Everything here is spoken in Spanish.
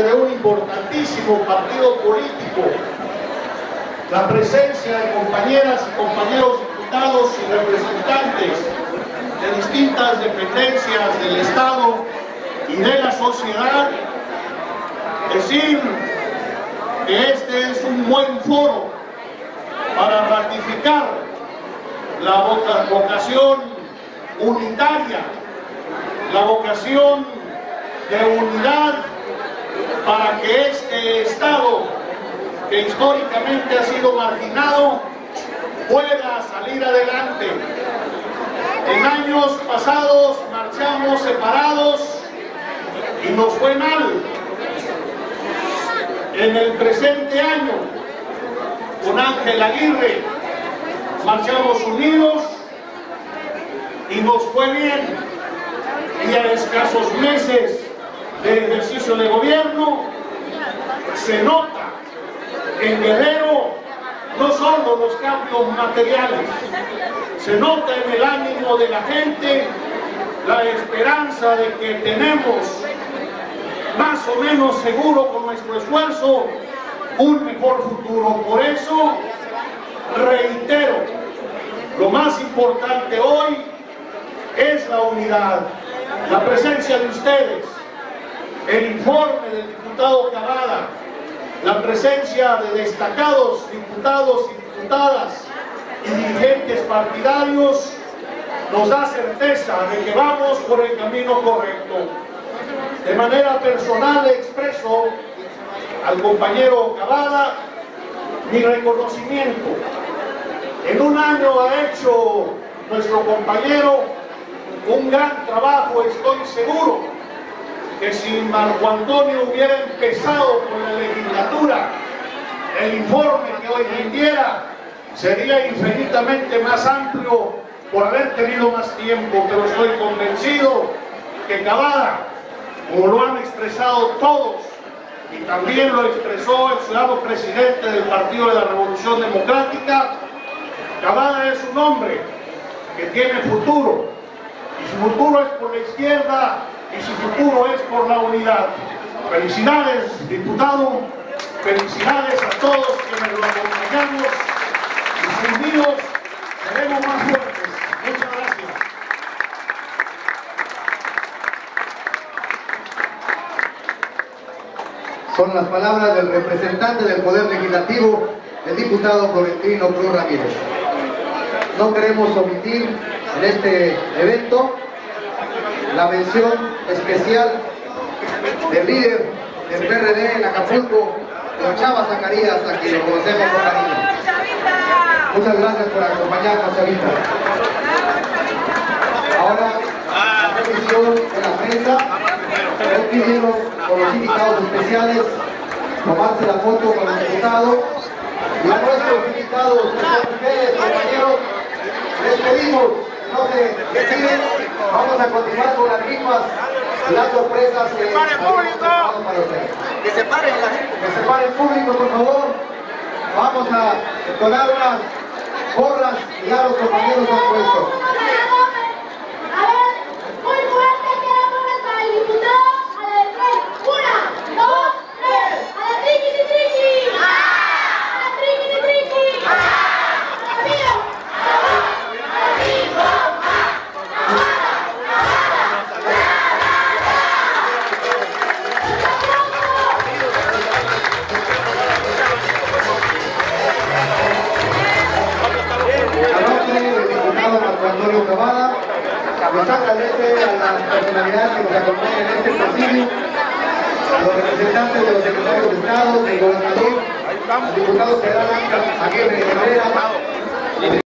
de un importantísimo partido político, la presencia de compañeras y compañeros diputados y representantes de distintas dependencias del Estado y de la sociedad, decir que este es un buen foro para ratificar la vocación unitaria, la vocación de unidad para que este Estado, que históricamente ha sido marginado, pueda salir adelante. En años pasados marchamos separados y nos fue mal. En el presente año, con Ángel Aguirre, marchamos unidos y nos fue bien. Y a escasos meses de ejercicio de gobierno, se nota en Guerrero no solo los cambios materiales, se nota en el ánimo de la gente la esperanza de que tenemos más o menos seguro con nuestro esfuerzo un mejor futuro. Por eso reitero, lo más importante hoy es la unidad, la presencia de ustedes, el informe del diputado Cavada, la presencia de destacados diputados y diputadas y dirigentes partidarios nos da certeza de que vamos por el camino correcto. De manera personal expreso al compañero Cavada mi reconocimiento. En un año ha hecho nuestro compañero un gran trabajo. Estoy seguro que si Marco Antonio hubiera empezado con la legislatura, el informe que hoy rindiera sería infinitamente más amplio por haber tenido más tiempo, pero estoy convencido que Cavada, como lo han expresado todos, y también lo expresó el ciudadano presidente del Partido de la Revolución Democrática, Cavada es un hombre que tiene futuro, y su futuro es por la izquierda, y su futuro es por la unidad. Felicidades, diputado, felicidades a todos quienes lo acompañamos, y unidos seremos más fuertes. Muchas gracias. Son las palabras del representante del Poder Legislativo, el diputado Florentino Cruz Ramírez. No queremos omitir en este evento la mención especial del líder del PRD en Acapulco, don Chava Zacarías, a quien lo conocemos con cariño. Muchas gracias por acompañarnos, Chavita. Ahora, la petición de la prensa, nos pidieron con los invitados especiales tomarse la foto con el diputado, y a nuestros invitados, ustedes, compañeros, les pedimos que no se retiren. Vamos a continuar con las rifas y las sorpresas que tenemos para ustedes. Que se paren la gente. Que se pare el público, por favor. Vamos a donar unas gorras y ya los compañeros han puesto. A ver, muy fuerte queremos para el diputado. A la de tres. 1, 2, 3. A la triqui triqui. A la triqui triqui. A la mío. Marco Antonio Cavada, los agradece a las personalidades que nos acompañan en este presidio, a los representantes de los secretarios de Estado, del gobernador, al diputado federal Ángel Aguirre Herrera,